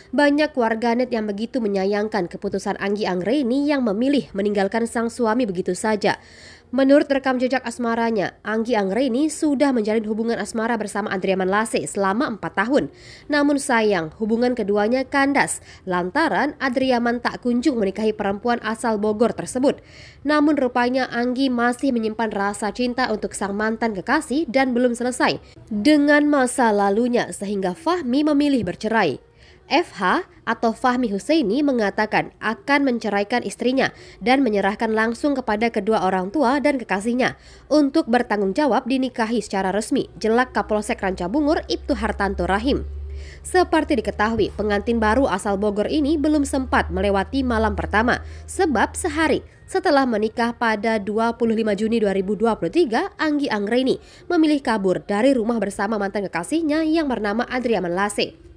Banyak warganet yang begitu menyayangkan keputusan Anggi Anggreni yang memilih meninggalkan sang suami begitu saja. Menurut rekam jejak asmaranya, Anggi Anggreni sudah menjalin hubungan asmara bersama Andriaman Lase selama 4 tahun. Namun sayang, hubungan keduanya kandas lantaran Andriaman tak kunjung menikahi perempuan asal Bogor tersebut. Namun rupanya Anggi masih menyimpan rasa cinta untuk sang mantan kekasih dan belum selesai dengan masa lalunya sehingga Fahmi memilih bercerai. FH atau Fahmi Huseini mengatakan akan menceraikan istrinya dan menyerahkan langsung kepada kedua orang tua dan kekasihnya untuk bertanggung jawab dinikahi secara resmi, jelak Kapolsek Rancabungur Ibtu Hartanto Rahim. Seperti diketahui, pengantin baru asal Bogor ini belum sempat melewati malam pertama sebab sehari setelah menikah pada 25 Juni 2023, Anggi Anggreni memilih kabur dari rumah bersama mantan kekasihnya yang bernama Andriaman Lase.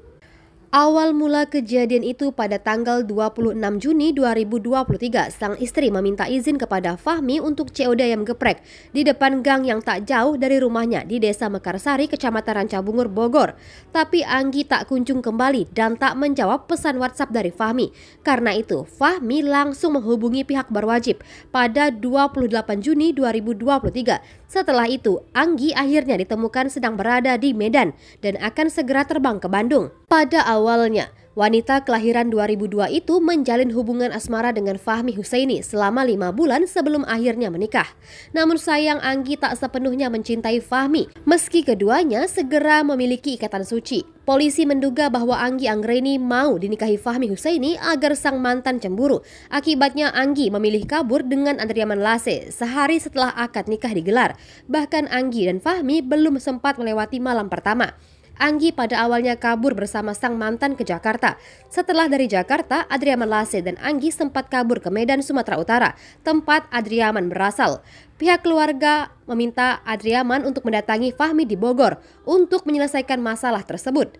Awal mula kejadian itu pada tanggal 26 Juni 2023, sang istri meminta izin kepada Fahmi untuk COD ayam geprek di depan gang yang tak jauh dari rumahnya di Desa Mekarsari, Kecamatan Rancabungur, Bogor. Tapi Anggi tak kunjung kembali dan tak menjawab pesan WhatsApp dari Fahmi. Karena itu, Fahmi langsung menghubungi pihak berwajib pada 28 Juni 2023. Setelah itu, Anggi akhirnya ditemukan sedang berada di Medan dan akan segera terbang ke Bandung. Pada awalnya, wanita kelahiran 2002 itu menjalin hubungan asmara dengan Fahmi Huseini selama 5 bulan sebelum akhirnya menikah. Namun sayang, Anggi tak sepenuhnya mencintai Fahmi, meski keduanya segera memiliki ikatan suci. Polisi menduga bahwa Anggi Anggreni mau dinikahi Fahmi Huseini agar sang mantan cemburu. Akibatnya Anggi memilih kabur dengan Andriaman Lase sehari setelah akad nikah digelar. Bahkan Anggi dan Fahmi belum sempat melewati malam pertama. Anggi pada awalnya kabur bersama sang mantan ke Jakarta. Setelah dari Jakarta, Andriaman Lase dan Anggi sempat kabur ke Medan, Sumatera Utara, tempat Andriaman berasal. Pihak keluarga meminta Andriaman untuk mendatangi Fahmi di Bogor untuk menyelesaikan masalah tersebut.